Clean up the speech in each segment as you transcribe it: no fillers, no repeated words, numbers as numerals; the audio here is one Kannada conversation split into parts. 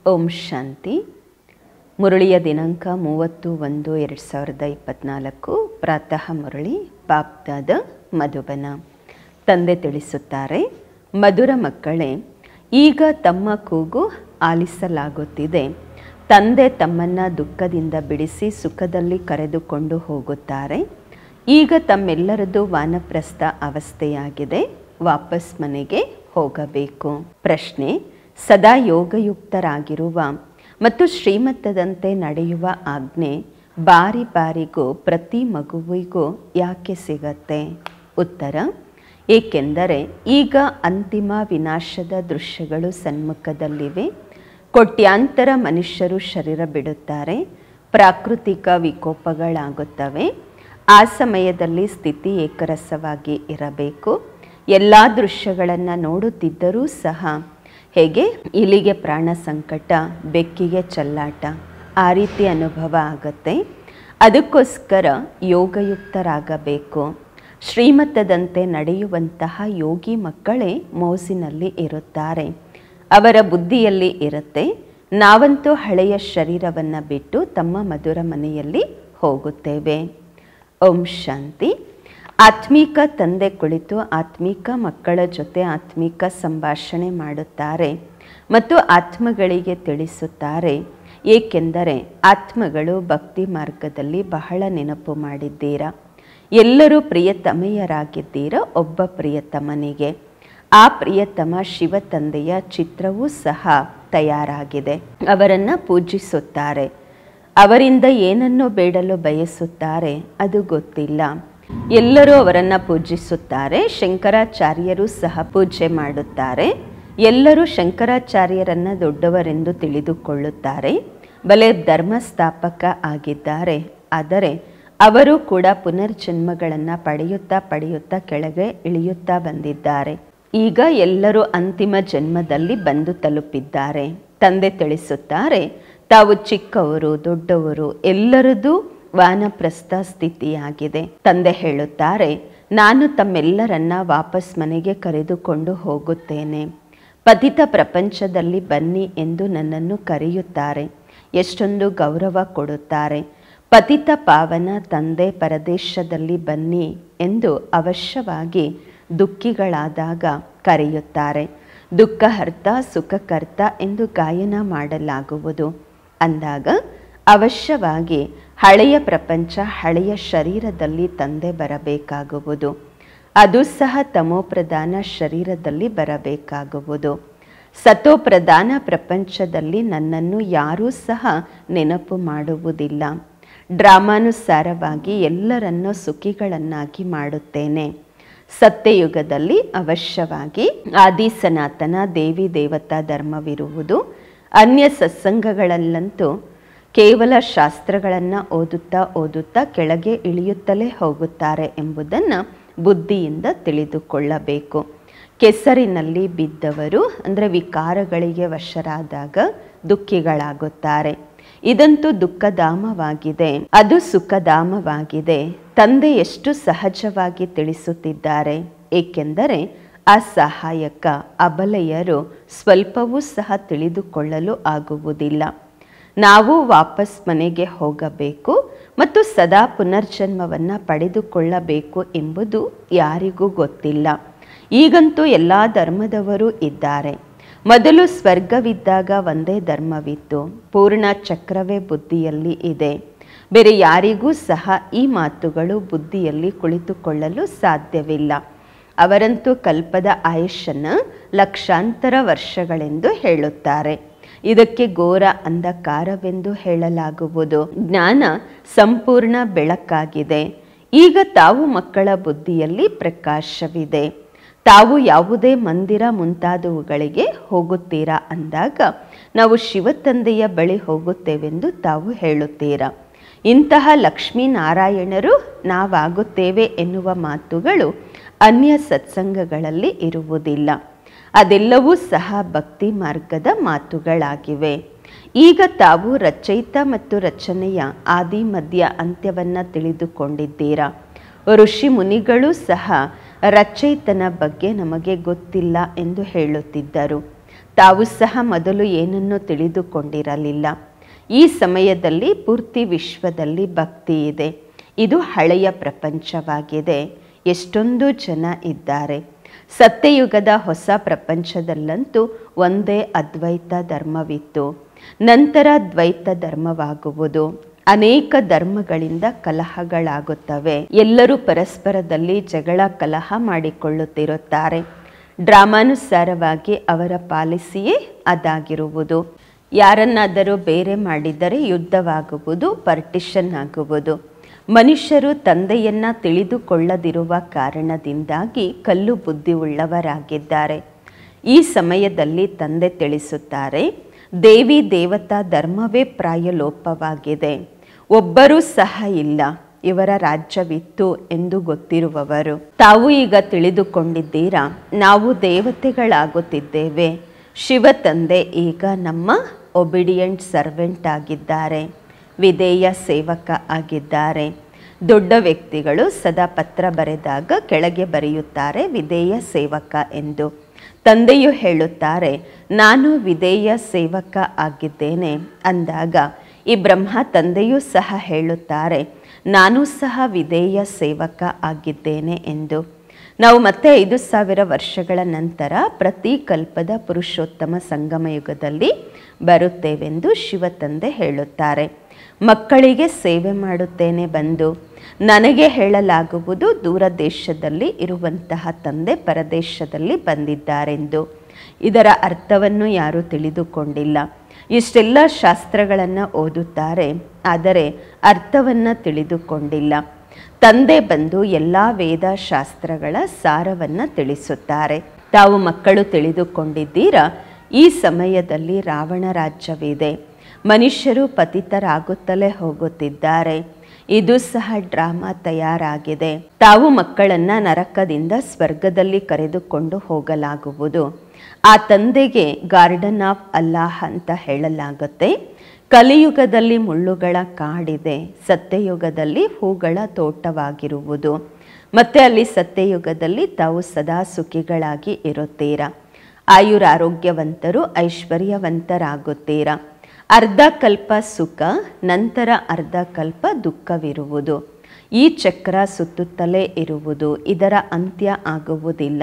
ಓಂ ಶಾಂತಿ. ಮುರಳಿಯ ದಿನಾಂಕ 30/1/2024. ಪ್ರಾತಃ ಮುರಳಿ ಬಾಪ್ದಾದ ಮಧುಬನ. ತಂದೆ ತಿಳಿಸುತ್ತಾರೆ, ಮಧುರ ಮಕ್ಕಳೇ, ಈಗ ತಮ್ಮ ಕೂಗು ಆಲಿಸಲಾಗುತ್ತಿದೆ. ತಂದೆ ತಮ್ಮನ್ನು ದುಃಖದಿಂದ ಬಿಡಿಸಿ ಸುಖದಲ್ಲಿ ಕರೆದುಕೊಂಡು ಹೋಗುತ್ತಾರೆ. ಈಗ ತಮ್ಮೆಲ್ಲರದು ವಾನಪ್ರಸ್ಥ ಅವಸ್ಥೆಯಾಗಿದೆ. ವಾಪಸ್ ಮನೆಗೆ ಹೋಗಬೇಕು. ಪ್ರಶ್ನೆ: ಸದಾ ಯೋಗಯುಕ್ತರಾಗಿರುವ ಮತ್ತು ಶ್ರೀಮತದಂತೆ ನಡೆಯುವ ಆಜ್ಞೆ ಬಾರಿ ಬಾರಿಗೂ ಪ್ರತಿ ಮಗುವಿಗೂ ಯಾಕೆ ಸಿಗತ್ತೆ? ಉತ್ತರ: ಏಕೆಂದರೆ ಈಗ ಅಂತಿಮ ವಿನಾಶದ ದೃಶ್ಯಗಳು ಸನ್ಮುಖದಲ್ಲಿವೆ. ಕೋಟ್ಯಾಂತರ ಮನುಷ್ಯರು ಶರೀರ ಬಿಡುತ್ತಾರೆ. ಪ್ರಾಕೃತಿಕ ವಿಕೋಪಗಳಾಗುತ್ತವೆ. ಆ ಸಮಯದಲ್ಲಿ ಸ್ಥಿತಿ ಏಕರಸವಾಗಿ ಇರಬೇಕು. ಎಲ್ಲ ದೃಶ್ಯಗಳನ್ನು ನೋಡುತ್ತಿದ್ದರೂ ಸಹ ಹೇಗೆ ಇಲಿಗೆ ಪ್ರಾಣ ಸಂಕಟ, ಬೆಕ್ಕಿಗೆ ಚಲ್ಲಾಟ, ಆ ರೀತಿ ಅನುಭವ ಆಗುತ್ತೆ. ಅದಕ್ಕೋಸ್ಕರ ಯೋಗಯುಕ್ತರಾಗಬೇಕು. ಶ್ರೀಮತದಂತೆ ನಡೆಯುವಂತಹ ಯೋಗಿ ಮಕ್ಕಳೇ ಮೋಜಿನಲ್ಲಿ ಇರುತ್ತಾರೆ. ಅವರ ಬುದ್ಧಿಯಲ್ಲಿ ಇರುತ್ತೆ, ನಾವಂತೂ ಹಳೆಯ ಶರೀರವನ್ನು ಬಿಟ್ಟು ತಮ್ಮ ಮಧುರ ಮನೆಯಲ್ಲಿ ಹೋಗುತ್ತೇವೆ. ಓಂ ಶಾಂತಿ. ಆತ್ಮೀಕ ತಂದೆ ಕುಳಿತು ಆತ್ಮೀಕ ಮಕ್ಕಳ ಜೊತೆ ಆತ್ಮೀಕ ಸಂಭಾಷಣೆ ಮಾಡುತ್ತಾರೆ ಮತ್ತು ಆತ್ಮಗಳಿಗೆ ತಿಳಿಸುತ್ತಾರೆ. ಏಕೆಂದರೆ ಆತ್ಮಗಳು ಭಕ್ತಿ ಮಾರ್ಗದಲ್ಲಿ ಬಹಳ ನೆನಪು ಮಾಡಿದ್ದೀರಾ. ಎಲ್ಲರೂ ಪ್ರಿಯತಮೆಯರಾಗಿದ್ದೀರಾ ಒಬ್ಬ ಪ್ರಿಯತಮನಿಗೆ. ಆ ಪ್ರಿಯತಮ ಶಿವ ತಂದೆಯ ಚಿತ್ರವೂ ಸಹ ತಯಾರಾಗಿದೆ. ಅವರನ್ನು ಪೂಜಿಸುತ್ತಾರೆ. ಅವರಿಂದ ಏನನ್ನು ಬೇಡಲು ಬಯಸುತ್ತಾರೆ ಅದು ಗೊತ್ತಿಲ್ಲ. ಎಲ್ಲರೂ ಅವರನ್ನು ಪೂಜಿಸುತ್ತಾರೆ. ಶಂಕರಾಚಾರ್ಯರು ಸಹ ಪೂಜೆ ಮಾಡುತ್ತಾರೆ. ಎಲ್ಲರೂ ಶಂಕರಾಚಾರ್ಯರನ್ನು ದೊಡ್ಡವರೆಂದು ತಿಳಿದುಕೊಳ್ಳುತ್ತಾರೆ. ಬಲೆ ಧರ್ಮಸ್ಥಾಪಕ ಆಗಿದ್ದಾರೆ. ಆದರೆ ಅವರು ಕೂಡ ಪುನರ್ಜನ್ಮಗಳನ್ನು ಪಡೆಯುತ್ತಾ ಕೆಳಗೆ ಇಳಿಯುತ್ತಾ ಬಂದಿದ್ದಾರೆ. ಈಗ ಎಲ್ಲರೂ ಅಂತಿಮ ಜನ್ಮದಲ್ಲಿ ಬಂದು ತಲುಪಿದ್ದಾರೆ. ತಂದೆ ತಿಳಿಸುತ್ತಾರೆ, ತಾವು ಚಿಕ್ಕವರು ದೊಡ್ಡವರು ಎಲ್ಲರದ್ದು ವಾನಪ್ರಸ್ಥ ಸ್ಥಿತಿಯಾಗಿದೆ. ತಂದೆ ಹೇಳುತ್ತಾರೆ, ನಾನು ತಮ್ಮೆಲ್ಲರನ್ನ ವಾಪಸ್ ಮನೆಗೆ ಕರೆದುಕೊಂಡು ಹೋಗುತ್ತೇನೆ. ಪತಿತ ಪ್ರಪಂಚದಲ್ಲಿ ಬನ್ನಿ ಎಂದು ನನ್ನನ್ನು ಕರೆಯುತ್ತಾರೆ. ಎಷ್ಟೊಂದು ಗೌರವ ಕೊಡುತ್ತಾರೆ. ಪತಿತ ಪಾವನ ತಂದೆ ಪರದೇಶದಲ್ಲಿ ಬನ್ನಿ ಎಂದು ಅವಶ್ಯವಾಗಿ ದುಃಖಿಗಳಾದಾಗ ಕರೆಯುತ್ತಾರೆ. ದುಃಖಹರ್ತ ಸುಖಕರ್ತ ಎಂದು ಗಾಯನ ಮಾಡಲಾಗುವುದು. ಅಂದಾಗ ಅವಶ್ಯವಾಗಿ ಹಳೆಯ ಪ್ರಪಂಚ ಹಳೆಯ ಶರೀರದಲ್ಲಿ ತಂದೆ ಬರಬೇಕಾಗುವುದು. ಅದು ಸಹ ತಮೋಪ್ರಧಾನ ಶರೀರದಲ್ಲಿ ಬರಬೇಕಾಗುವುದು. ಸತೋಪ್ರಧಾನ ಪ್ರಪಂಚದಲ್ಲಿ ನನ್ನನ್ನು ಯಾರೂ ಸಹ ನೆನಪು ಮಾಡುವುದಿಲ್ಲ. ಡ್ರಾಮಾನುಸಾರವಾಗಿ ಎಲ್ಲರನ್ನೂ ಸುಖಿಗಳನ್ನಾಗಿ ಮಾಡುತ್ತೇನೆ. ಸತ್ಯಯುಗದಲ್ಲಿ ಅವಶ್ಯವಾಗಿ ಆದಿ ಸನಾತನ ದೇವಿ ದೇವತಾ ಧರ್ಮವಿರುವುದು. ಅನ್ಯ ಸತ್ಸಂಗಗಳಲ್ಲಂತೂ ಕೇವಲ ಶಾಸ್ತ್ರಗಳನ್ನು ಓದುತ್ತಾ ಕೆಳಗೆ ಇಳಿಯುತ್ತಲೇ ಹೋಗುತ್ತಾರೆ ಎಂಬುದನ್ನು ಬುದ್ಧಿಯಿಂದ ತಿಳಿದುಕೊಳ್ಳಬೇಕು. ಕೆಸರಿನಲ್ಲಿ ಬಿದ್ದವರು ಅಂದರೆ ವಿಕಾರಗಳಿಗೆ ವಶರಾದಾಗ ದುಃಖಿಗಳಾಗುತ್ತಾರೆ. ಇದಂತೂ ದುಃಖಧಾಮವಾಗಿದೆ, ಅದು ಸುಖಧಾಮವಾಗಿದೆ. ತಂದೆ ಎಷ್ಟು ಸಹಜವಾಗಿ ತಿಳಿಸುತ್ತಿದ್ದಾರೆ. ಏಕೆಂದರೆ ಆ ಸಹಾಯಕ ಅಬಲೆಯರು ಸ್ವಲ್ಪವೂ ಸಹ ತಿಳಿದುಕೊಳ್ಳಲು ಆಗುವುದಿಲ್ಲ. ನಾವು ವಾಪಸ್ ಮನೆಗೆ ಹೋಗಬೇಕು ಮತ್ತು ಸದಾ ಪುನರ್ಜನ್ಮವನ್ನು ಪಡೆದುಕೊಳ್ಳಬೇಕು ಎಂಬುದು ಯಾರಿಗೂ ಗೊತ್ತಿಲ್ಲ. ಈಗಂತೂ ಎಲ್ಲ ಧರ್ಮದವರು ಇದ್ದಾರೆ. ಮೊದಲು ಸ್ವರ್ಗವಿದ್ದಾಗ ಒಂದೇ ಧರ್ಮವಿತ್ತು. ಪೂರ್ಣ ಚಕ್ರವೇ ಬುದ್ಧಿಯಲ್ಲಿ ಇದೆ. ಬೇರೆ ಯಾರಿಗೂ ಸಹ ಈ ಮಾತುಗಳು ಬುದ್ಧಿಯಲ್ಲಿ ಕುಳಿತುಕೊಳ್ಳಲು ಸಾಧ್ಯವಿಲ್ಲ. ಅವರಂತೂ ಕಲ್ಪದ ಆಯುಷ್ಯನ್ನು ಲಕ್ಷಾಂತರ ವರ್ಷಗಳೆಂದು ಹೇಳುತ್ತಾರೆ. ಇದಕ್ಕೆ ಘೋರ ಅಂಧಕಾರವೆಂದು ಹೇಳಲಾಗುವುದು. ಜ್ಞಾನ ಸಂಪೂರ್ಣ ಬೆಳಕಾಗಿದೆ. ಈಗ ತಾವು ಮಕ್ಕಳ ಬುದ್ಧಿಯಲ್ಲಿ ಪ್ರಕಾಶವಿದೆ. ತಾವು ಯಾವುದೇ ಮಂದಿರ ಮುಂತಾದವುಗಳಿಗೆ ಹೋಗುತ್ತೀರಾ ಅಂದಾಗ ನಾವು ಶಿವತಂದೆಯ ಬಳಿ ಹೋಗುತ್ತೇವೆಂದು ತಾವು ಹೇಳುತ್ತೀರಾ. ಇಂತಹ ಲಕ್ಷ್ಮೀನಾರಾಯಣರು ನಾವಾಗುತ್ತೇವೆ ಎನ್ನುವ ಮಾತುಗಳು ಅನ್ಯ ಸತ್ಸಂಗಗಳಲ್ಲಿ ಇರುವುದಿಲ್ಲ. ಅದೆಲ್ಲವೂ ಸಹ ಭಕ್ತಿ ಮಾರ್ಗದ ಮಾತುಗಳಾಗಿವೆ. ಈಗ ತಾವು ರಚಯಿತ ಮತ್ತು ರಚನೆಯ ಆದಿ ಮಧ್ಯ ಅಂತ್ಯವನ್ನು ತಿಳಿದುಕೊಂಡಿದ್ದೀರಾ. ಋಷಿ ಮುನಿಗಳು ಸಹ ರಚಯಿತನ ಬಗ್ಗೆ ನಮಗೆ ಗೊತ್ತಿಲ್ಲ ಎಂದು ಹೇಳುತ್ತಿದ್ದರು. ತಾವು ಸಹ ಮೊದಲು ಏನನ್ನೂ ತಿಳಿದುಕೊಂಡಿರಲಿಲ್ಲ. ಈ ಸಮಯದಲ್ಲಿ ಪೂರ್ತಿ ವಿಶ್ವದಲ್ಲಿ ಭಕ್ತಿ ಇದೆ. ಇದು ಹಳೆಯ ಪ್ರಪಂಚವಾಗಿದೆ. ಎಷ್ಟೊಂದು ಜನ ಇದ್ದಾರೆ. ಸತ್ಯಯುಗದ ಹೊಸ ಪ್ರಪಂಚದಲ್ಲಂತೂ ಒಂದೇ ಅದ್ವೈತ ಧರ್ಮವಿತ್ತು. ನಂತರ ದ್ವೈತ ಧರ್ಮವಾಗುವುದು. ಅನೇಕ ಧರ್ಮಗಳಿಂದ ಕಲಹಗಳಾಗುತ್ತವೆ. ಎಲ್ಲರೂ ಪರಸ್ಪರದಲ್ಲಿ ಜಗಳ ಕಲಹ ಮಾಡಿಕೊಳ್ಳುತ್ತಿರುತ್ತಾರೆ. ಡ್ರಾಮಾನುಸಾರವಾಗಿ ಅವರ ಪಾಲಿಸಿಯೇ ಅದಾಗಿರುವುದು. ಯಾರನ್ನಾದರೂ ಬೇರೆ ಮಾಡಿದರೆ ಯುದ್ಧವಾಗುವುದು, ಪಾರ್ಟಿಷನ್ ಆಗುವುದು. ಮನುಷ್ಯರು ತಂದೆಯನ್ನು ತಿಳಿದುಕೊಳ್ಳದಿರುವ ಕಾರಣದಿಂದಾಗಿ ಕಲ್ಲು ಬುದ್ಧಿ ಉಳ್ಳವರಾಗಿದ್ದಾರೆ. ಈ ಸಮಯದಲ್ಲಿ ತಂದೆ ತಿಳಿಸುತ್ತಾರೆ, ದೇವಿ ದೇವತಾ ಧರ್ಮವೇ ಪ್ರಾಯಲೋಪವಾಗಿದೆ. ಒಬ್ಬರೂ ಸಹ ಇಲ್ಲ. ಇವರ ರಾಜ್ಯವಿತ್ತು ಎಂದು ಗೊತ್ತಿರುವವರು ತಾವು ಈಗ ತಿಳಿದುಕೊಂಡಿದ್ದೀರಾ, ನಾವು ದೇವತೆಗಳಾಗುತ್ತಿದ್ದೇವೆ. ಶಿವ ತಂದೆ ಈಗ ನಮ್ಮ ಒಬಿಡಿಯಂಟ್ ಸರ್ವೆಂಟ್ ಆಗಿದ್ದಾರೆ, ವಿಧೇಯ ಸೇವಕ ಆಗಿದ್ದಾರೆ. ದೊಡ್ಡ ವ್ಯಕ್ತಿಗಳು ಸದಾ ಪತ್ರ ಬರೆದಾಗ ಕೆಳಗೆ ಬರೆಯುತ್ತಾರೆ ವಿಧೇಯ ಸೇವಕ ಎಂದು. ತಂದೆಯು ಹೇಳುತ್ತಾರೆ, ನಾನು ವಿಧೇಯ ಸೇವಕ ಆಗಿದ್ದೇನೆ ಅಂದಾಗ ಈ ಬ್ರಹ್ಮ ತಂದೆಯೂ ಸಹ ಹೇಳುತ್ತಾರೆ, ನಾನು ಸಹ ವಿಧೇಯ ಸೇವಕ ಆಗಿದ್ದೇನೆ ಎಂದು. ನಾವು ಮತ್ತೆ 5000 ವರ್ಷಗಳ ನಂತರ ಪ್ರತಿ ಕಲ್ಪದ ಪುರುಷೋತ್ತಮ ಸಂಗಮ ಯುಗದಲ್ಲಿ ಬರುತ್ತೇವೆಂದು ಶಿವ ತಂದೆ ಹೇಳುತ್ತಾರೆ. ಮಕ್ಕಳಿಗೆ ಸೇವೆ ಮಾಡುತ್ತೇನೆ ಬಂದು. ನನಗೆ ಹೇಳಲಾಗುವುದು ದೂರ ದೇಶದಲ್ಲಿ ಇರುವಂತಹ ತಂದೆ ಪರದೇಶದಲ್ಲಿ ಬಂದಿದ್ದಾರೆಂದು. ಇದರ ಅರ್ಥವನ್ನು ಯಾರೂ ತಿಳಿದುಕೊಂಡಿಲ್ಲ. ಇಷ್ಟೆಲ್ಲ ಶಾಸ್ತ್ರಗಳನ್ನು ಓದುತ್ತಾರೆ, ಆದರೆ ಅರ್ಥವನ್ನು ತಿಳಿದುಕೊಂಡಿಲ್ಲ. ತಂದೆ ಬಂದು ಎಲ್ಲ ವೇದ ಶಾಸ್ತ್ರಗಳ ಸಾರವನ್ನು ತಿಳಿಸುತ್ತಾರೆ. ತಾವು ಮಕ್ಕಳು ತಿಳಿದುಕೊಂಡಿದ್ದೀರಾ, ಈ ಸಮಯದಲ್ಲಿ ರಾವಣ ರಾಜ್ಯವಿದೆ. ಮನುಷ್ಯರು ಪತಿತರಾಗುತ್ತಲೇ ಹೋಗುತ್ತಿದ್ದಾರೆ. ಇದು ಸಹ ಡ್ರಾಮಾ ತಯಾರಾಗಿದೆ. ತಾವು ಮಕ್ಕಳನ್ನು ನರಕದಿಂದ ಸ್ವರ್ಗದಲ್ಲಿ ಕರೆದುಕೊಂಡು ಹೋಗಲಾಗುವುದು. ಆ ತಂದೆಗೆ ಗಾರ್ಡನ್ ಆಫ್ ಅಲ್ಲಾಹ್ ಅಂತ ಹೇಳಲಾಗುತ್ತೆ. ಕಲಿಯುಗದಲ್ಲಿ ಮುಳ್ಳುಗಳ ಕಾಡಿದೆ, ಸತ್ಯಯುಗದಲ್ಲಿ ಹೂಗಳ ತೋಟವಾಗಿರುವುದು. ಮತ್ತು ಅಲ್ಲಿ ಸತ್ಯಯುಗದಲ್ಲಿ ತಾವು ಸದಾ ಸುಖಿಗಳಾಗಿ ಇರುತ್ತೀರಾ. ಆಯುರಾರೋಗ್ಯವಂತರು, ಐಶ್ವರ್ಯವಂತರಾಗುತ್ತೀರಾ. ಅರ್ಧ ಕಲ್ಪ ಸುಖ, ನಂತರ ಅರ್ಧ ಕಲ್ಪ ದುಃಖವಿರುವುದು. ಈ ಚಕ್ರ ಸುತ್ತುತ್ತಲೇ ಇರುವುದು. ಇದರ ಅಂತ್ಯ ಆಗುವುದಿಲ್ಲ.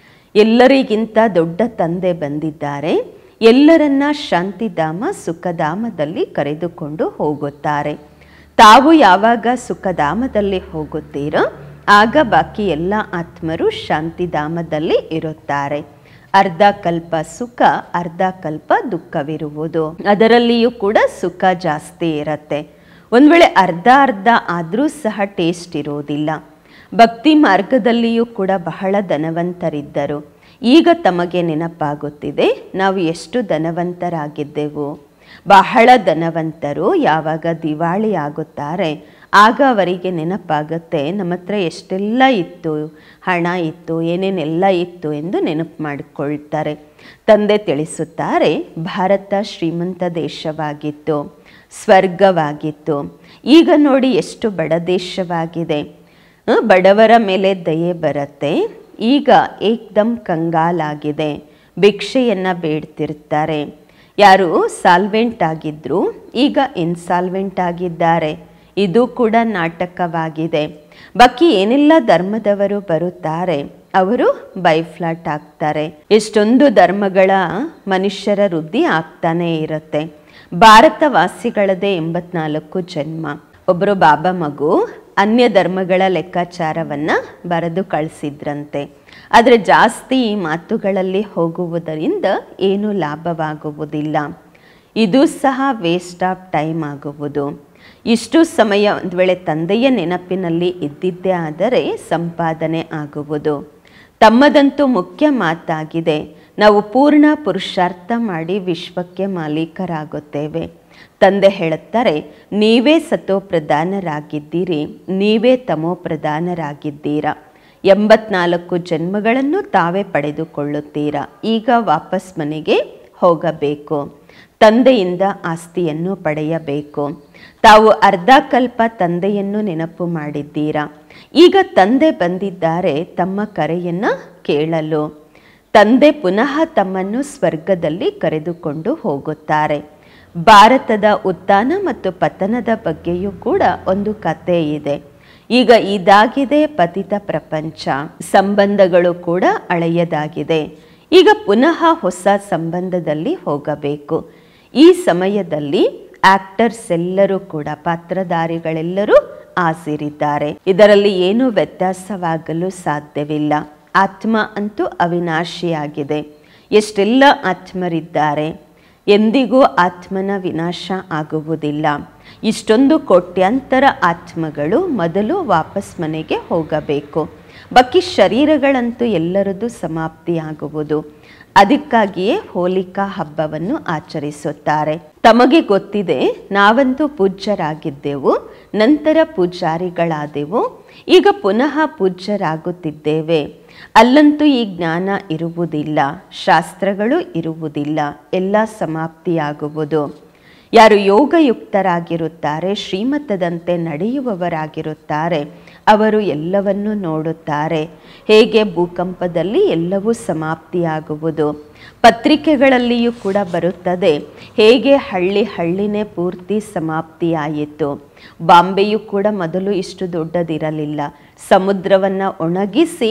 ಎಲ್ಲರಿಗಿಂತ ದೊಡ್ಡ ತಂದೆ ಬಂದಿದ್ದಾರೆ. ಎಲ್ಲರನ್ನ ಶಾಂತಿಧಾಮ ಸುಖಧಾಮದಲ್ಲಿ ಕರೆದುಕೊಂಡು ಹೋಗುತ್ತಾರೆ. ತಾವು ಯಾವಾಗ ಸುಖಧಾಮದಲ್ಲಿ ಹೋಗುತ್ತೀರೋ ಆಗ ಬಾಕಿ ಎಲ್ಲ ಆತ್ಮರು ಶಾಂತಿಧಾಮದಲ್ಲಿ ಇರುತ್ತಾರೆ. ಅರ್ಧ ಕಲ್ಪ ಸುಖ, ಅರ್ಧ ಕಲ್ಪ ದುಃಖವಿರುವುದು. ಅದರಲ್ಲಿಯೂ ಕೂಡ ಸುಖ ಜಾಸ್ತಿ ಇರುತ್ತೆ. ಒಂದು ವೇಳೆ ಅರ್ಧ ಅರ್ಧ ಆದರೂ ಸಹ ಟೇಸ್ಟ್ ಇರೋದಿಲ್ಲ. ಭಕ್ತಿ ಮಾರ್ಗದಲ್ಲಿಯೂ ಕೂಡ ಬಹಳ ಧನವಂತರಿದ್ದರು. ಈಗ ತಮಗೆ ನೆನಪಾಗುತ್ತಿದೆ, ನಾವು ಎಷ್ಟು ಧನವಂತರಾಗಿದ್ದೆವು. ಬಹಳ ಧನವಂತರು ಯಾವಾಗ ದಿವಾಳಿ ಆಗುತ್ತಾರೆ ಆಗ ಅವರಿಗೆ ನೆನಪಾಗುತ್ತೆ, ನಮ್ಮ ಹತ್ರ ಎಷ್ಟೆಲ್ಲ ಇತ್ತು, ಹಣ ಇತ್ತು, ಏನೇನೆಲ್ಲ ಇತ್ತು ಎಂದು ನೆನಪು ಮಾಡಿಕೊಳ್ತಾರೆ. ತಂದೆ ತಿಳಿಸುತ್ತಾರೆ, ಭಾರತ ಶ್ರೀಮಂತ ದೇಶವಾಗಿತ್ತು, ಸ್ವರ್ಗವಾಗಿತ್ತು. ಈಗ ನೋಡಿ ಎಷ್ಟು ಬಡ ದೇಶವಾಗಿದೆ. ಬಡವರ ಮೇಲೆ ದಯೆ ಬರುತ್ತೆ. ಈಗ ಏಕ್ದಮ್ ಕಂಗಾಲಾಗಿದೆ. ಭಿಕ್ಷೆಯನ್ನು ಬೇಡ್ತಿರ್ತಾರೆ. ಯಾರು ಸಾಲ್ವೆಂಟ್ ಆಗಿದ್ರು ಈಗ ಇನ್ಸಾಲ್ವೆಂಟ್ ಆಗಿದ್ದಾರೆ. ಇದು ಕೂಡ ನಾಟಕವಾಗಿದೆ. ಬಾಕಿ ಏನೆಲ್ಲ ಧರ್ಮದವರು ಬರುತ್ತಾರೆ ಅವರು ಬೈಫ್ಲಾಟ್ ಆಗ್ತಾರೆ. ಎಷ್ಟೊಂದು ಧರ್ಮಗಳ ಮನುಷ್ಯರ ವೃದ್ಧಿ ಆಗ್ತಾನೆ ಇರುತ್ತೆ. ಭಾರತವಾಸಿಗಳದೇ 84 ಜನ್ಮ. ಒಬ್ಬರು ಬಾಬಾ ಮಗು ಅನ್ಯ ಧರ್ಮಗಳ ಲೆಕ್ಕಾಚಾರವನ್ನು ಬರೆದು ಕಳಿಸಿದ್ರಂತೆ. ಆದರೆ ಜಾಸ್ತಿ ಈ ಮಾತುಗಳಲ್ಲಿ ಹೋಗುವುದರಿಂದ ಏನೂ ಲಾಭವಾಗುವುದಿಲ್ಲ. ಇದು ಸಹ ವೇಸ್ಟ್ ಆಫ್ ಟೈಮ್ ಆಗುವುದು. ಇಷ್ಟು ಸಮಯ ಒಂದು ವೇಳೆ ತಂದೆಯ ನೆನಪಿನಲ್ಲಿ ಇದ್ದಿದ್ದೇ ಆದರೆ ಸಂಪಾದನೆ ಆಗುವುದು. ತಮ್ಮದಂತೂ ಮುಖ್ಯ ಮಾತಾಗಿದೆ, ನಾವು ಪೂರ್ಣ ಪುರುಷಾರ್ಥ ಮಾಡಿ ವಿಶ್ವಕ್ಕೆ ಮಾಲೀಕರಾಗುತ್ತೇವೆ. ತಂದೆ ಹೇಳುತ್ತಾರೆ, ನೀವೇ ಸತೋ ಪ್ರಧಾನರಾಗಿದ್ದೀರಿ, ನೀವೇ ತಮೋ ಪ್ರಧಾನರಾಗಿದ್ದೀರಾ. 84 ಜನ್ಮಗಳನ್ನು ತಾವೇ ಪಡೆದುಕೊಳ್ಳುತ್ತೀರಾ. ಈಗ ವಾಪಸ್ ಮನೆಗೆ ಹೋಗಬೇಕು. ತಂದೆಯಿಂದ ಆಸ್ತಿಯನ್ನು ಪಡೆಯಬೇಕು. ತಾವು ಅರ್ಧ ಕಲ್ಪ ತಂದೆಯನ್ನು ನೆನಪು ಮಾಡಿದ್ದೀರಾ. ಈಗ ತಂದೆ ಬಂದಿದ್ದಾರೆ ತಮ್ಮ ಕರೆಯನ್ನು ಕೇಳಲು. ತಂದೆ ಪುನಃ ತಮ್ಮನ್ನು ಸ್ವರ್ಗದಲ್ಲಿ ಕರೆದುಕೊಂಡು ಹೋಗುತ್ತಾರೆ. ಭಾರತದ ಉತ್ಥಾನ ಮತ್ತು ಪತನದ ಬಗ್ಗೆಯೂ ಕೂಡ ಒಂದು ಕಥೆ ಇದೆ. ಈಗ ಇದಾಗಿದೆ ಪತಿತ ಪ್ರಪಂಚ, ಸಂಬಂಧಗಳು ಕೂಡ ಹಳೆಯದಾಗಿದೆ. ಈಗ ಪುನಃ ಹೊಸ ಸಂಬಂಧದಲ್ಲಿ ಹೋಗಬೇಕು. ಈ ಸಮಯದಲ್ಲಿ ಆಕ್ಟರ್ಸ್ ಎಲ್ಲರೂ ಕೂಡ, ಪಾತ್ರಧಾರಿಗಳೆಲ್ಲರೂ ಹಾಸಿರಿದ್ದಾರೆ. ಇದರಲ್ಲಿ ಏನೂ ವ್ಯತ್ಯಾಸವಾಗಲು ಸಾಧ್ಯವಿಲ್ಲ. ಆತ್ಮ ಅಂತೂ ಅವಿನಾಶಿಯಾಗಿದೆ. ಎಷ್ಟೆಲ್ಲ ಆತ್ಮರಿದ್ದಾರೆ, ಎಂದಿಗೂ ಆತ್ಮನ ವಿನಾಶ ಆಗುವುದಿಲ್ಲ. ಇಷ್ಟೊಂದು ಕೋಟ್ಯಾಂತರ ಆತ್ಮಗಳು ಮೊದಲು ವಾಪಸ್ ಮನೆಗೆ ಹೋಗಬೇಕು. ಬಾಕಿ ಶರೀರಗಳಂತೂ ಎಲ್ಲರದ್ದು ಸಮಾಪ್ತಿಯಾಗುವುದು. ಅದಕ್ಕಾಗಿಯೇ ಹೋಲಿಕಾ ಹಬ್ಬವನ್ನು ಆಚರಿಸುತ್ತಾರೆ. ತಮಗೆ ಗೊತ್ತಿದೆ, ನಾವಂತೂ ಪೂಜ್ಯರಾಗಿದ್ದೆವು, ನಂತರ ಪೂಜಾರಿಗಳಾದೆವು, ಈಗ ಪುನಃ ಪೂಜ್ಯರಾಗುತ್ತಿದ್ದೇವೆ. ಅಲ್ಲಂತೂ ಈ ಜ್ಞಾನ ಇರುವುದಿಲ್ಲ, ಶಾಸ್ತ್ರಗಳು ಇರುವುದಿಲ್ಲ, ಎಲ್ಲ ಸಮಾಪ್ತಿಯಾಗುವುದು. ಯಾರು ಯೋಗಯುಕ್ತರಾಗಿರುತ್ತಾರೆ, ಶ್ರೀಮತದಂತೆ ನಡೆಯುವವರಾಗಿರುತ್ತಾರೆ, ಅವರು ಎಲ್ಲವನ್ನೂ ನೋಡುತ್ತಾರೆ. ಹೇಗೆ ಭೂಕಂಪದಲ್ಲಿ ಎಲ್ಲವೂ ಸಮಾಪ್ತಿಯಾಗುವುದು. ಪತ್ರಿಕೆಗಳಲ್ಲಿಯೂ ಕೂಡ ಬರುತ್ತದೆ, ಹೇಗೆ ಹಳ್ಳಿನೇ ಪೂರ್ತಿ ಸಮಾಪ್ತಿಯಾಯಿತು. ಬಾಂಬೆಯೂ ಕೂಡ ಮೊದಲು ಇಷ್ಟು ದೊಡ್ಡದಿರಲಿಲ್ಲ. ಸಮುದ್ರವನ್ನು ಒಣಗಿಸಿ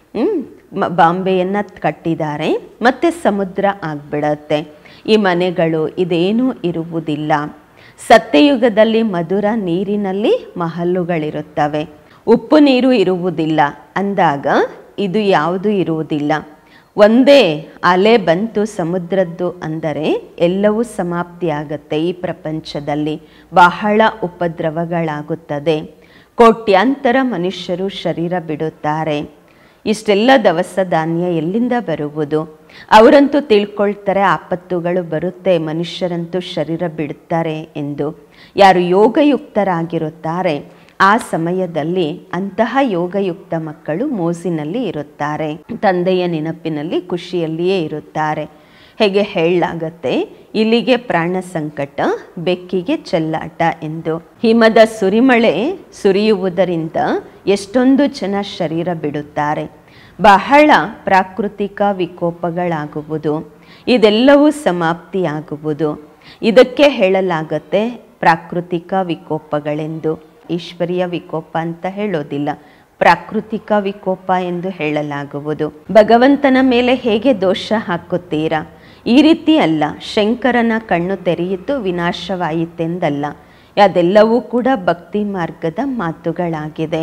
ಬಾಂಬೆಯನ್ನು ಕಟ್ಟಿದ್ದಾರೆ, ಮತ್ತೆ ಸಮುದ್ರ ಆಗ್ಬಿಡತ್ತೆ. ಈ ಮನೆಗಳು ಇದೇನೂ ಇರುವುದಿಲ್ಲ. ಸತ್ಯಯುಗದಲ್ಲಿ ಮಧುರ ನೀರಿನಲ್ಲಿ ಮಹಲುಗಳಿರುತ್ತವೆ, ಉಪ್ಪು ನೀರು ಇರುವುದಿಲ್ಲ. ಅಂದಾಗ ಇದು ಯಾವುದೂ ಇರುವುದಿಲ್ಲ. ಒಂದೇ ಅಲೆ ಬಂತು ಸಮುದ್ರದ್ದು ಅಂದರೆ ಎಲ್ಲವೂ ಸಮಾಪ್ತಿಯಾಗತ್ತೆ. ಈ ಪ್ರಪಂಚದಲ್ಲಿ ಬಹಳ ಉಪದ್ರವಗಳಾಗುತ್ತದೆ. ಕೋಟ್ಯಾಂತರ ಮನುಷ್ಯರು ಶರೀರ ಬಿಡುತ್ತಾರೆ. ಇಷ್ಟೆಲ್ಲ ದವಸ ಧಾನ್ಯ ಎಲ್ಲಿಂದ ಬರುವುದು? ಅವರಂತೂ ತಿಳ್ಕೊಳ್ತಾರೆ ಆಪತ್ತುಗಳು ಬರುತ್ತೆ, ಮನುಷ್ಯರಂತೂ ಶರೀರ ಬಿಡುತ್ತಾರೆ ಎಂದು. ಯಾರು ಯೋಗಯುಕ್ತರಾಗಿರುತ್ತಾರೆ ಆ ಸಮಯದಲ್ಲಿ ಅಂತಹ ಯೋಗಯುಕ್ತ ಮಕ್ಕಳು ಮೋಜಿನಲ್ಲಿ ಇರುತ್ತಾರೆ, ತಂದೆಯ ನೆನಪಿನಲ್ಲಿ ಖುಷಿಯಲ್ಲಿಯೇ ಇರುತ್ತಾರೆ. ಹೇಗೆ ಹೇಳಲಾಗತ್ತೆ, ಇಲ್ಲಿಗೆ ಪ್ರಾಣ ಸಂಕಟ, ಬೆಕ್ಕಿಗೆ ಚೆಲ್ಲಾಟ ಎಂದು. ಹಿಮದ ಸುರಿಮಳೆ ಸುರಿಯುವುದರಿಂದ ಎಷ್ಟೊಂದು ಜನ ಶರೀರ ಬಿಡುತ್ತಾರೆ. ಬಹಳ ಪ್ರಾಕೃತಿಕ ವಿಕೋಪಗಳಾಗುವುದು, ಇದೆಲ್ಲವೂ ಸಮಾಪ್ತಿಯಾಗುವುದು. ಇದಕ್ಕೆ ಹೇಳಲಾಗತ್ತೆ ಪ್ರಾಕೃತಿಕ ವಿಕೋಪಗಳೆಂದು. ಈಶ್ವರೀಯ ವಿಕೋಪ ಅಂತ ಹೇಳೋದಿಲ್ಲ, ಪ್ರಾಕೃತಿಕ ವಿಕೋಪ ಎಂದು ಹೇಳಲಾಗುವುದು. ಭಗವಂತನ ಮೇಲೆ ಹೇಗೆ ದೋಷ ಹಾಕುತ್ತೀರಾ? ಈ ರೀತಿ ಅಲ್ಲ. ಶಂಕರನ ಕಣ್ಣು ತೆರೆಯಿತು ವಿನಾಶವಾಯಿತೆಂದಲ್ಲ. ಅದೆಲ್ಲವೂ ಕೂಡ ಭಕ್ತಿ ಮಾರ್ಗದ ಮಾತುಗಳಾಗಿದೆ.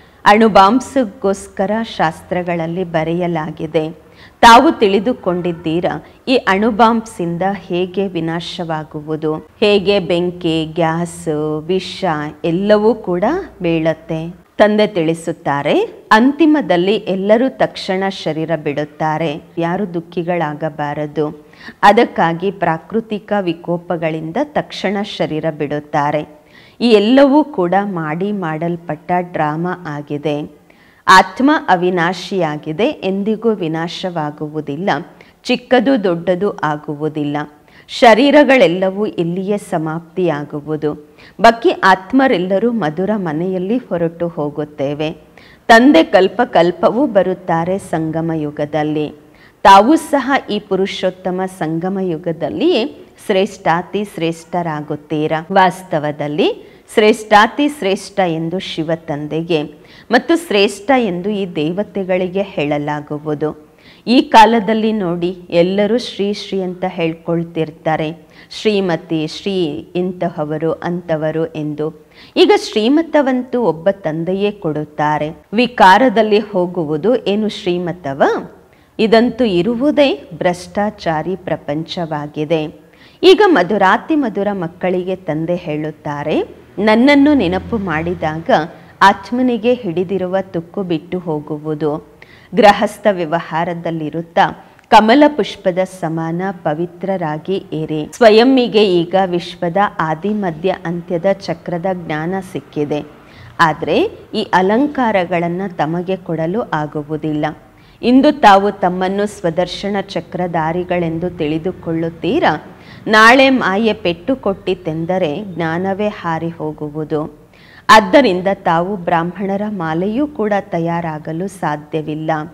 ಅಣುಬಾಂಬ್ಸ್ಗೋಸ್ಕರ ಶಾಸ್ತ್ರಗಳಲ್ಲಿ ಬರೆಯಲಾಗಿದೆ. ತಾವು ತಿಳಿದುಕೊಂಡಿದ್ದೀರಾ ಈ ಅಣುಬಾಂಬ್ಸಿಂದ ಹೇಗೆ ವಿನಾಶವಾಗುವುದು, ಹೇಗೆ ಬೆಂಕಿ, ಗ್ಯಾಸ್, ವಿಷ ಎಲ್ಲವೂ ಕೂಡ ಬೀಳತ್ತೆ. ತಂದೆ ತಿಳಿಸುತ್ತಾರೆ, ಅಂತಿಮದಲ್ಲಿ ಎಲ್ಲರೂ ತಕ್ಷಣ ಶರೀರ ಬಿಡುತ್ತಾರೆ. ಯಾರು ದುಃಖಿಗಳಾಗಬಾರದು. ಅದಕ್ಕಾಗಿ ಪ್ರಾಕೃತಿಕ ವಿಕೋಪಗಳಿಂದ ತಕ್ಷಣ ಶರೀರ ಬಿಡುತ್ತಾರೆ. ಈ ಎಲ್ಲವೂ ಕೂಡ ಮಾಡಲ್ಪಟ್ಟ ಡ್ರಾಮಾ ಆಗಿದೆ. ಆತ್ಮ ಅವಿನಾಶಿಯಾಗಿದೆ, ಎಂದಿಗೂ ವಿನಾಶವಾಗುವುದಿಲ್ಲ, ಚಿಕ್ಕದು ದೊಡ್ಡದು ಆಗುವುದಿಲ್ಲ. ಶರೀರಗಳೆಲ್ಲವೂ ಇಲ್ಲಿಯೇ ಸಮಾಪ್ತಿಯಾಗುವುದು. ಬಾಕಿ ಆತ್ಮರೆಲ್ಲರೂ ಮಧುರ ಮನೆಯಲ್ಲಿ ಹೊರಟು ಹೋಗುತ್ತೇವೆ. ತಂದೆ ಕಲ್ಪವೂ ಬರುತ್ತಾರೆ ಸಂಗಮ ಯುಗದಲ್ಲಿ. ತಾವೂ ಸಹ ಈ ಪುರುಷೋತ್ತಮ ಸಂಗಮ ಯುಗದಲ್ಲಿಯೇ ಶ್ರೇಷ್ಠಾತಿ ಶ್ರೇಷ್ಠರಾಗುತ್ತೀರಾ. ವಾಸ್ತವದಲ್ಲಿ ಶ್ರೇಷ್ಠಾತಿ ಶ್ರೇಷ್ಠ ಎಂದು ಶಿವ ತಂದೆಗೆ ಮತ್ತು ಶ್ರೇಷ್ಠ ಎಂದು ಈ ದೇವತೆಗಳಿಗೆ ಹೇಳಲಾಗುವುದು. ಈ ಕಾಲದಲ್ಲಿ ನೋಡಿ, ಎಲ್ಲರೂ ಶ್ರೀ ಶ್ರೀ ಅಂತ ಹೇಳ್ಕೊಳ್ತಿರ್ತಾರೆ. ಶ್ರೀಮತಿ, ಶ್ರೀ ಇಂತಹವರು ಅಂಥವರು ಎಂದು. ಈಗ ಶ್ರೀಮತವಂತೂ ಒಬ್ಬ ತಂದೆಯೇ ಕೊಡುತ್ತಾರೆ. ವಿಕಾರದಲ್ಲಿ ಹೋಗುವುದು ಏನು ಶ್ರೀಮತವ? ಇದಂತೂ ಇರುವುದೇ ಭ್ರಷ್ಟಾಚಾರಿ ಪ್ರಪಂಚವಾಗಿದೆ. ಈಗ ಮಧುರಾತಿ ಮಧುರ ಮಕ್ಕಳಿಗೆ ತಂದೆ ಹೇಳುತ್ತಾರೆ, ನನ್ನನ್ನು ನೆನಪು ಮಾಡಿದಾಗ ಆತ್ಮನಿಗೆ ಹಿಡಿದಿರುವ ತುಕ್ಕು ಬಿಟ್ಟು ಹೋಗುವುದು. ಗೃಹಸ್ಥ ವ್ಯವಹಾರದಲ್ಲಿರುತ್ತಾ ಕಮಲ ಪುಷ್ಪದ ಸಮಾನ ಪವಿತ್ರರಾಗಿ ಏರಿ. ಸ್ವಯಂಗೆ ಈಗ ವಿಶ್ವದ ಆದಿ ಮಧ್ಯ ಅಂತ್ಯದ ಚಕ್ರದ ಜ್ಞಾನ ಸಿಕ್ಕಿದೆ. ಆದರೆ ಈ ಅಲಂಕಾರಗಳನ್ನು ತಮಗೆ ಕೊಡಲು ಆಗುವುದಿಲ್ಲ. ಇಂದು ತಾವು ತಮ್ಮನ್ನು ಸ್ವದರ್ಶನ ಚಕ್ರಧಾರಿಗಳೆಂದು ತಿಳಿದುಕೊಳ್ಳುತ್ತೀರಾ? ನಾಳೆ ಮಾಯೆ ಪೆಟ್ಟು ಕೊಟ್ಟಿತೆಂದರೆ ಜ್ಞಾನವೇ ಹಾರಿ ಹೋಗುವುದು. ಆದ್ದರಿಂದ ತಾವು ಬ್ರಾಹ್ಮಣರ ಮಾಲೆಯೂ ಕೂಡ ತಯಾರಾಗಲು ಸಾಧ್ಯವಿಲ್ಲ.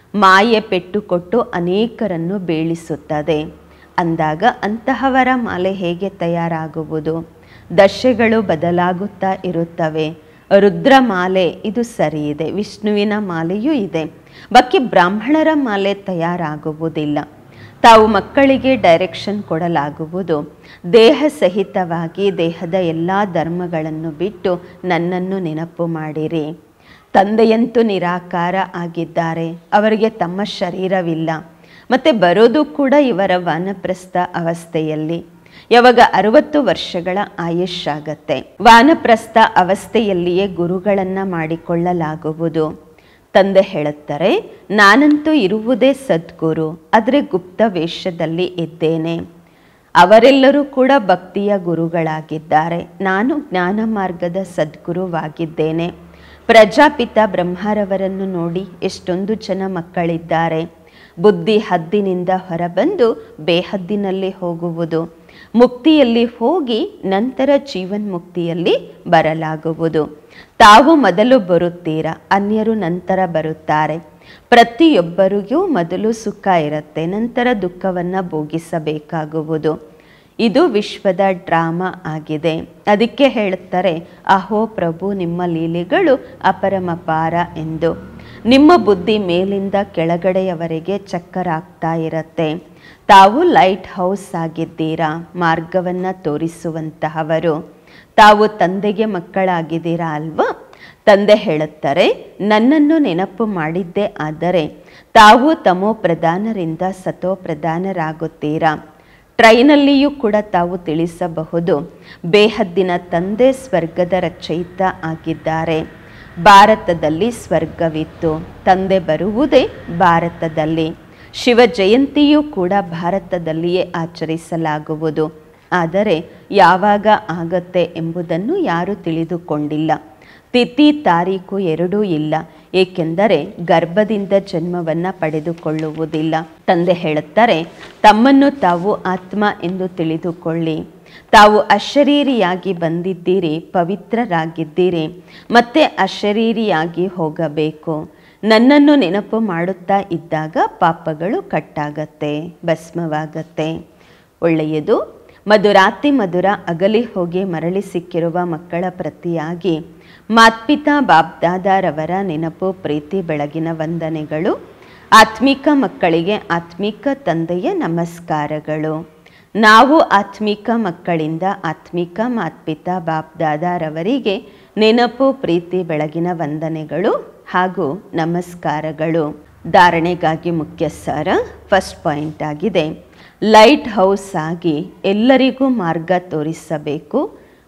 ಮಾಯೆ ಪೆಟ್ಟು ಕೊಟ್ಟು ಅನೇಕರನ್ನು ಬೀಳಿಸುತ್ತದೆ. ಅಂದಾಗ ಅಂತಹವರ ಮಾಲೆ ಹೇಗೆ ತಯಾರಾಗುವುದು? ದಶೆಗಳು ಬದಲಾಗುತ್ತಾ ಇರುತ್ತವೆ. ರುದ್ರ ಮಾಲೆ ಇದು ಸರಿ ಇದೆ, ವಿಷ್ಣುವಿನ ಮಾಲೆಯೂ ಇದೆ, ಬಾಕಿ ಬ್ರಾಹ್ಮಣರ ಮಾಲೆ ತಯಾರಾಗುವುದಿಲ್ಲ. ತಾವು ಮಕ್ಕಳಿಗೆ ಡೈರೆಕ್ಷನ್ ಕೊಡಲಾಗುವುದು, ದೇಹ ಸಹಿತವಾಗಿ ದೇಹದ ಎಲ್ಲ ಧರ್ಮಗಳನ್ನು ಬಿಟ್ಟು ನನ್ನನ್ನು ನೆನಪು ಮಾಡಿರಿ. ತಂದೆಯಂತೂ ನಿರಾಕಾರ ಆಗಿದ್ದಾರೆ, ಅವರಿಗೆ ತಮ್ಮ ಶರೀರವಿಲ್ಲ, ಮತ್ತು ಬರೋದು ಕೂಡ ಇವರ ವಾನಪ್ರಸ್ಥ ಅವಸ್ಥೆಯಲ್ಲಿ. ಯಾವಾಗ 60 ವರ್ಷಗಳ ಆಯುಷ್ಯಾಗತ್ತೆ. ವಾನಪ್ರಸ್ಥ ಅವಸ್ಥೆಯಲ್ಲಿಯೇ ಗುರುಗಳನ್ನು ಮಾಡಿಕೊಳ್ಳಲಾಗುವುದು. ತಂದೆ ಹೇಳುತ್ತಾರೆ, ನಾನಂತೂ ಇರುವುದೇ ಸದ್ಗುರು, ಆದರೆ ಗುಪ್ತ ವೇಷದಲ್ಲಿ ಇದ್ದೇನೆ. ಅವರೆಲ್ಲರೂ ಕೂಡ ಭಕ್ತಿಯ ಗುರುಗಳಾಗಿದ್ದಾರೆ, ನಾನು ಜ್ಞಾನ ಮಾರ್ಗದ ಸದ್ಗುರುವಾಗಿದ್ದೇನೆ. ಪ್ರಜಾಪಿತ ಬ್ರಹ್ಮರವರನ್ನು ನೋಡಿ, ಎಷ್ಟೊಂದು ಜನ ಮಕ್ಕಳಿದ್ದಾರೆ. ಬುದ್ಧಿ ಹದ್ದಿನಿಂದ ಹೊರಬಂದು ಬೇಹದ್ದಿನಲ್ಲಿ ಹೋಗುವುದು, ಮುಕ್ತಿಯಲ್ಲಿ ಹೋಗಿ ನಂತರ ಜೀವನ್ಮುಕ್ತಿಯಲ್ಲಿ ಬರಲಾಗುವುದು. ತಾವು ಮೊದಲು ಬರುತ್ತೀರಾ, ಅನ್ಯರು ನಂತರ ಬರುತ್ತಾರೆ. ಪ್ರತಿಯೊಬ್ಬರಿಗೂ ಮೊದಲು ಸುಖ ಇರುತ್ತೆ, ನಂತರ ದುಃಖವನ್ನು ಭೋಗಿಸಬೇಕಾಗುವುದು. ಇದು ವಿಶ್ವದ ಡ್ರಾಮಾ ಆಗಿದೆ. ಅದಕ್ಕೆ ಹೇಳುತ್ತಾರೆ, ಅಹೋ ಪ್ರಭು, ನಿಮ್ಮ ಲೀಲೆಗಳು ಅಪರಮಪಾರ ಎಂದು. ನಿಮ್ಮ ಬುದ್ಧಿ ಮೇಲಿಂದ ಕೆಳಗಡೆಯವರೆಗೆ ಚಕ್ಕರ್ ಆಗ್ತಾ ಇರತ್ತೆ. ತಾವು ಲೈಟ್ ಹೌಸ್ ಆಗಿದ್ದೀರಾ, ಮಾರ್ಗವನ್ನು ತೋರಿಸುವಂತಹವರು. ತಾವು ತಂದೆಗೆ ಮಕ್ಕಳಾಗಿದ್ದೀರಾ ಅಲ್ವಾ? ತಂದೆ ಹೇಳುತ್ತಾರೆ, ನನ್ನನ್ನು ನೆನಪು ಮಾಡಿದ್ದೇ ಆದರೆ ತಾವು ತಮೋ ಪ್ರಧಾನರಿಂದ ಸತೋ ಪ್ರಧಾನರಾಗುತ್ತೀರಾ. ಟ್ರೈನಲ್ಲಿಯೂ ಕೂಡ ತಾವು ತಿಳಿಸಬಹುದು, ಬೇಹದ್ದಿನ ತಂದೆ ಸ್ವರ್ಗದ ರಚಯಿತ ಆಗಿದ್ದಾರೆ. ಭಾರತದಲ್ಲಿ ಸ್ವರ್ಗವಿತ್ತು, ತಂದೆ ಬರುವುದೇ ಭಾರತದಲ್ಲಿ. ಶಿವ ಜಯಂತಿಯೂ ಕೂಡ ಭಾರತದಲ್ಲಿಯೇ ಆಚರಿಸಲಾಗುವುದು. ಆದರೆ ಯಾವಾಗ ಆಗತ್ತೆ ಎಂಬುದನ್ನು ಯಾರೂ ತಿಳಿದುಕೊಂಡಿಲ್ಲ. ತಿಥಿ ತಾರೀಕು ಎರಡೂ ಇಲ್ಲ, ಏಕೆಂದರೆ ಗರ್ಭದಿಂದ ಜನ್ಮವನ್ನು ಪಡೆದುಕೊಳ್ಳುವುದಿಲ್ಲ. ತಂದೆ ಹೇಳುತ್ತಾರೆ, ತಮ್ಮನ್ನು ತಾವು ಆತ್ಮ ಎಂದು ತಿಳಿದುಕೊಳ್ಳಿ. ತಾವು ಅಶರೀರಿಯಾಗಿ ಬಂದಿದ್ದೀರಿ, ಪವಿತ್ರರಾಗಿದ್ದೀರಿ, ಮತ್ತೆ ಅಶರೀರಿಯಾಗಿ ಹೋಗಬೇಕು. ನನ್ನನ್ನು ನೆನಪು ಮಾಡುತ್ತಾ ಇದ್ದಾಗ ಪಾಪಗಳು ಕಟ್ಟಾಗತ್ತೆ, ಭಸ್ಮವಾಗತ್ತೆ. ಒಳ್ಳೆಯದು. ಮಧುರಾತಿ ಮಧುರ ಅಗಲಿ ಹೋಗಿ ಮರಳಿ ಸಿಕ್ಕಿರುವ ಮಕ್ಕಳ ಪ್ರತಿಯಾಗಿ ಮಾತ್ಪಿತಾ ಬಾಬ್ದಾದಾರವರ ನೆನಪು, ಪ್ರೀತಿ, ಬೆಳಗಿನ ವಂದನೆಗಳು. ಆತ್ಮಿಕ ಮಕ್ಕಳಿಗೆ ಆತ್ಮಿಕ ತಂದೆಯ ನಮಸ್ಕಾರಗಳು. ನಾವು ಆತ್ಮಿಕ ಮಕ್ಕಳಿಂದ ಆತ್ಮಿಕ ಮಾತ್ಪಿತಾ ಬಾಬ್ದಾದಾರವರಿಗೆ ನೆನಪು, ಪ್ರೀತಿ, ಬೆಳಗಿನ ವಂದನೆಗಳು ಹಾಗೂ ನಮಸ್ಕಾರಗಳು. ಧಾರಣೆಗಾಗಿ ಮುಖ್ಯ ಸಾರ ಫಸ್ಟ್ ಪಾಯಿಂಟ್ ಆಗಿದೆ, ಲೈಟ್ ಹೌಸ್ ಆಗಿ ಎಲ್ಲರಿಗೂ ಮಾರ್ಗ ತೋರಿಸಬೇಕು.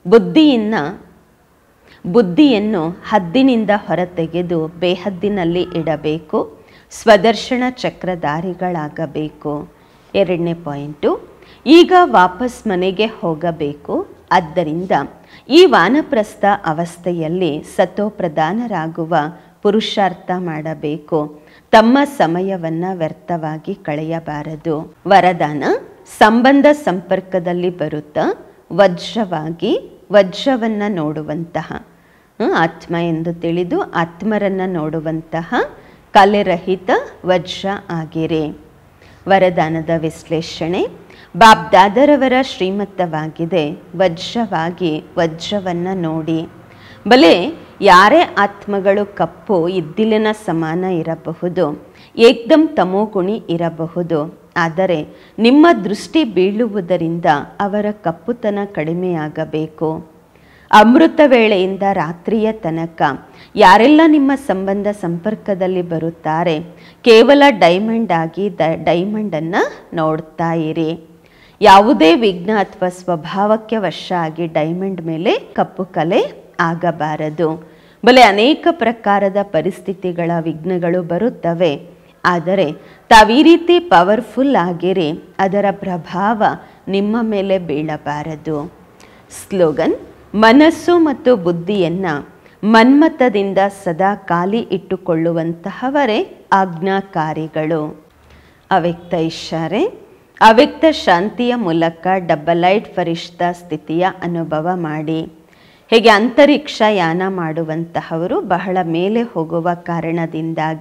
ಬುದ್ಧಿಯನ್ನು ಹದ್ದಿನಿಂದ ಹೊರತೆಗೆದು ಬೇಹದ್ದಿನಲ್ಲಿ ಇಡಬೇಕು. ಸ್ವದರ್ಶನ ಚಕ್ರಧಾರಿಗಳಾಗಬೇಕು. ಎರಡನೇ ಪಾಯಿಂಟು, ಈಗ ವಾಪಸ್ ಮನೆಗೆ ಹೋಗಬೇಕು. ಆದ್ದರಿಂದ ಈ ವಾನಪ್ರಸ್ಥ ಅವಸ್ಥೆಯಲ್ಲಿ ಸತೋಪ್ರಧಾನರಾಗುವ ಪುರುಷಾರ್ಥ ಮಾಡಬೇಕು. ತಮ್ಮ ಸಮಯವನ್ನು ವ್ಯರ್ಥವಾಗಿ ಕಳೆಯಬಾರದು. ವರದಾನ, ಸಂಬಂಧ ಸಂಪರ್ಕದಲ್ಲಿ ಬರುತ್ತಾ ವಜ್ರವಾಗಿ ವಜ್ರವನ್ನು ನೋಡುವಂತಹ ಆತ್ಮ ಎಂದು ತಿಳಿದು ಆತ್ಮರನ್ನು ನೋಡುವಂತಹ ಕಲೆರಹಿತ ವಜ್ರ ಆಗಿರಿ. ವರದಾನದ ವಿಶ್ಲೇಷಣೆ, ಬಾಬ್ದಾದರವರ ಶ್ರೀಮತವಾಗಿದೆ, ವಜ್ರವಾಗಿ ವಜ್ರವನ್ನು ನೋಡಿ. ಬಲೆ ಯಾರೇ ಆತ್ಮಗಳು ಕಪ್ಪು ಇದ್ದಿಲಿನ ಸಮಾನ ಇರಬಹುದು, ಏಕ್ದಮ್ ತಮೋಗುಣಿ ಇರಬಹುದು. ಆದರೆ ನಿಮ್ಮ ದೃಷ್ಟಿ ಬೀಳುವುದರಿಂದ ಅವರ ಕಪ್ಪುತನ ಕಡಿಮೆಯಾಗಬೇಕು. ಅಮೃತ ವೇಳೆಯಿಂದ ರಾತ್ರಿಯ ತನಕ ಯಾರೆಲ್ಲ ನಿಮ್ಮ ಸಂಬಂಧ ಸಂಪರ್ಕದಲ್ಲಿ ಬರುತ್ತಾರೆ, ಕೇವಲ ಡೈಮಂಡ್ ಆಗಿ ಡೈಮಂಡನ್ನು ನೋಡ್ತಾ ಇರಿ. ಯಾವುದೇ ವಿಘ್ನ ಅಥವಾ ಸ್ವಭಾವಕ್ಕೆ ವಶ ಆಗಿ ಡೈಮಂಡ್ ಮೇಲೆ ಕಪ್ಪು ಕಲೆ ಆಗಬಾರದು. ಬಲೆ ಅನೇಕ ಪ್ರಕಾರದ ಪರಿಸ್ಥಿತಿಗಳ ವಿಘ್ನಗಳು ಬರುತ್ತವೆ. ಆದರೆ ತಾವೀ ರೀತಿ ಪವರ್ಫುಲ್ ಆಗಿರಿ, ಅದರ ಪ್ರಭಾವ ನಿಮ್ಮ ಮೇಲೆ ಬೀಳಬಾರದು. ಸ್ಲೋಗನ್, ಮನಸ್ಸು ಮತ್ತು ಬುದ್ಧಿಯನ್ನು ಮನ್ಮಥದಿಂದ ಸದಾ ಖಾಲಿ ಇಟ್ಟುಕೊಳ್ಳುವಂತಹವರೇ ಆಜ್ಞಾಕಾರಿಗಳು. ಅವ್ಯಕ್ತ ಇಶಾರೆ, ಅವ್ಯಕ್ತ ಶಾಂತಿಯ ಮೂಲಕ ಡಬಲ್ ಲೈಟ್ ಫರಿಷ್ಠ ಸ್ಥಿತಿಯ ಅನುಭವ ಮಾಡಿ. ಹೇಗೆ ಅಂತರಿಕ್ಷ ಯಾನ ಮಾಡುವಂತಹವರು ಬಹಳ ಮೇಲೆ ಹೋಗುವ ಕಾರಣದಿಂದಾಗಿ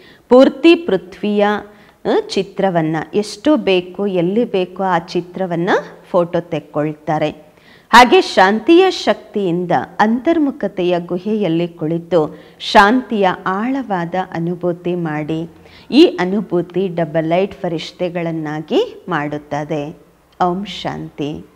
ಪೂರ್ತಿ ಪೃಥ್ವಿಯ ಚಿತ್ರವನ್ನು ಎಷ್ಟು ಬೇಕು ಎಲ್ಲಿ ಬೇಕೋ ಆ ಚಿತ್ರವನ್ನು ಫೋಟೋ ತೆಕ್ಕೊಳ್ತಾರೆ. ಹಾಗೆ ಶಾಂತಿಯ ಶಕ್ತಿಯಿಂದ ಅಂತರ್ಮುಖತೆಯ ಗುಹೆಯಲ್ಲಿ ಕುಳಿತು ಶಾಂತಿಯ ಆಳವಾದ ಅನುಭೂತಿ ಮಾಡಿ ಈ ಅನುಭೂತಿ ಡಬಲ್ ಲೈಟ್ ಫರಿಷ್ಠೆಗಳನ್ನಾಗಿ ಮಾಡುತ್ತದೆ. ಓಂ ಶಾಂತಿ.